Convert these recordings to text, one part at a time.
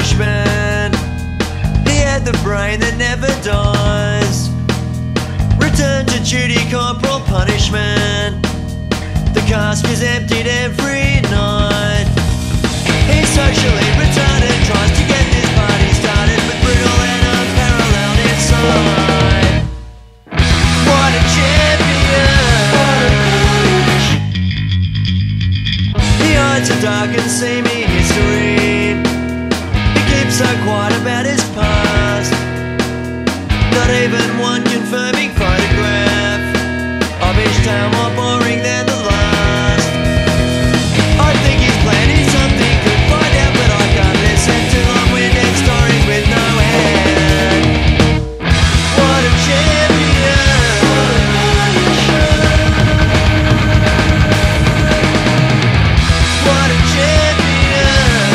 punishment. He had the brain that never dies. Return to duty, corporal punishment. The cask is emptied every night. He's socially retarded, tries to get this party started with brutal and unparalleled insight. What a champion! He hides a dark and seamy history. He keeps so quiet about his past. Not even one confirming photograph of each tale more boring than the last. I think his plan is something to find out, but I can't listen to long-winded stories with no end. What a champion! What a champion!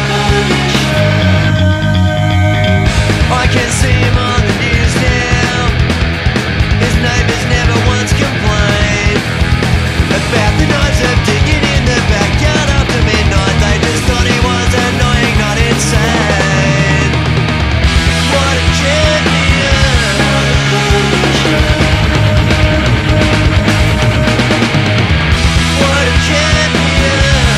I can see him on the news now. His neighbours never once complained about the knives of digging in the backyard after midnight. They just thought he was annoying, not insane. What a champion! What a champion!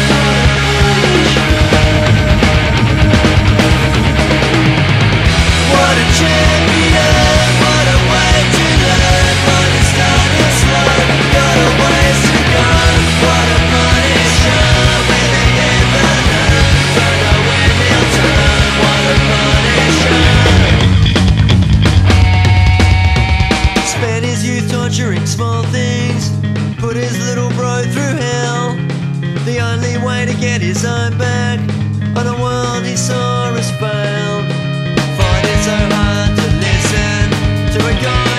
What a champion! What a way to learn. What a start is slow. Got a ways to go. What a punisher. Will he ever learn? Don't know when he'll turn. What a punisher. Spent his youth torturing small things. Put his little bro through hell. The only way to get his own back on a world he saw as failed. Find it so hard to listen to a guy